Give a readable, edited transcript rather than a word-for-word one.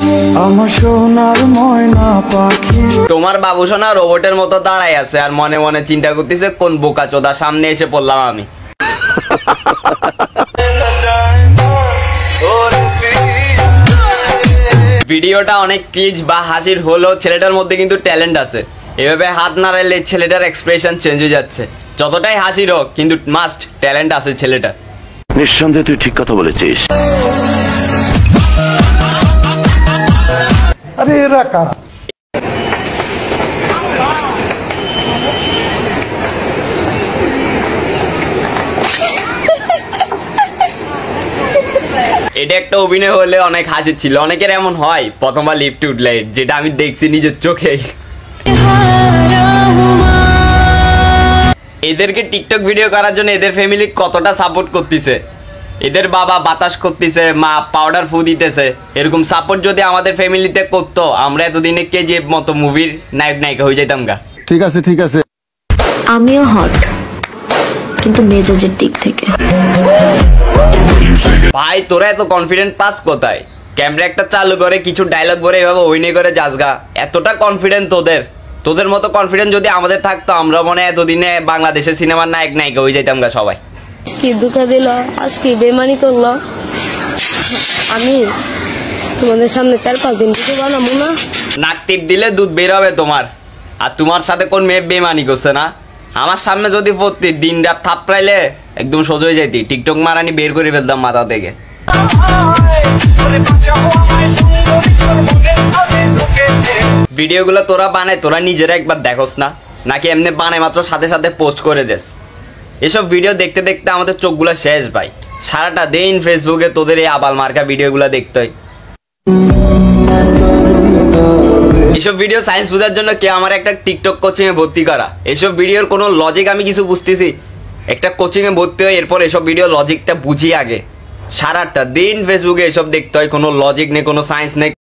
আমার সোনার ময়না পাখি। তোমার বাবু সোনা রোবটের মতো দাঁড়াই আছে আর মনে মনে চিন্তা করতেছে কোন বোকা চোদা সামনে এসে পড়লাম আমি। ভিডিওটা অনেক ক্রিজ বা হাসির হলেও ছেলেটার মধ্যে কিন্তু ট্যালেন্ট আছে। এভাবে হাত নাড়াইলে ছেলেটার এক্সপ্রেশন চেঞ্জ হয়ে যাচ্ছে। যতটাই হাসির হোক কিন্তু মাস্ট ট্যালেন্ট আছে ছেলেটা। নিঃসন্দেহে তুই ঠিক কথা বলেছিস। আরে এরা কারা? এটা একটা অভিনয় হলে অনেক হাসি ছিল। অনেকের এমন হয় প্রথমবার লিফটে উঠলে, যেটা আমি দেখছি নিজের চোখে। এদেরকে টিকটক ভিডিও করার জন্য এদের ফ্যামিলি কতটা সাপোর্ট করতেছে। এদের বাবা বাতাস করতেছে, মা পাউডার ফু দিতেছে। এরকম সাপোর্ট যদি আমাদের ফ্যামিলিতে করতো, আমরা এতদিনে কেজিএফ মতো মুভির নায়ক নায়িকা হয়ে যেতাম গা। ঠিক আছে ঠিক আছে। আমিও হট, কিন্তু মেজাজের দিক থেকে। ভাই তোরা এত কনফিডেন্ট পাস কোথায়? ক্যামেরা একটা চালু করে কিছু ডায়লগ বলে এভাবে অভিনয় করে যাসগা। এতটা কনফিডেন্ট তোদের মতো কনফিডেন্ট যদি আমাদের থাকতো, আমরা মনে হয় এতদিনে বাংলাদেশের সিনেমার নায়ক নায়িকা হয়ে যেতাম গা সবাই। আজকে ধোঁকা দিল, আজকে বেমানি করলো। আমি তোমাদের সামনে 4-5 দিন কিছু বানাবো না। নাক টিপ দিলে দুধ বের হবে তোমার। আর তোমার সাথে কোন মেয়ে বেমানি করছে না? আমার সামনে যদি প্রতি দিন রাত থাপড়াইলে একদম সোজা হয়ে যাইতি। টিকটক মারানি বের করে ফেলতাম মাথা থেকে। ভিডিওগুলো তোরা বানায়, তোরা নিজেরা একবার দেখোস না? নাকি এমনি বানায় মাত্র সাথে সাথে পোস্ট করে দেস? এসব ভিডিও দেখতে দেখতে আমাদের চোখগুলো শেষ ভাই। সারাটা দিন ফেসবুকে তোদের এই আবাল মার্কা ভিডিওগুলো দেখতে হয়। এসব ভিডিও সায়েন্স বোঝার জন্য কে আমার একটা টিকটক কোচিং এ ভর্তি করা। এসব ভিডিওর কোনো লজিক আমি কিছু বুঝতেছি? একটা কোচিং এ ভর্তি হয়, এরপর এসব ভিডিও লজিকটা বুঝি আগে। সারাটা দিন ফেসবুকে এসব দেখতে হয়, কোনো লজিক নেই, কোনো সায়েন্স নেই।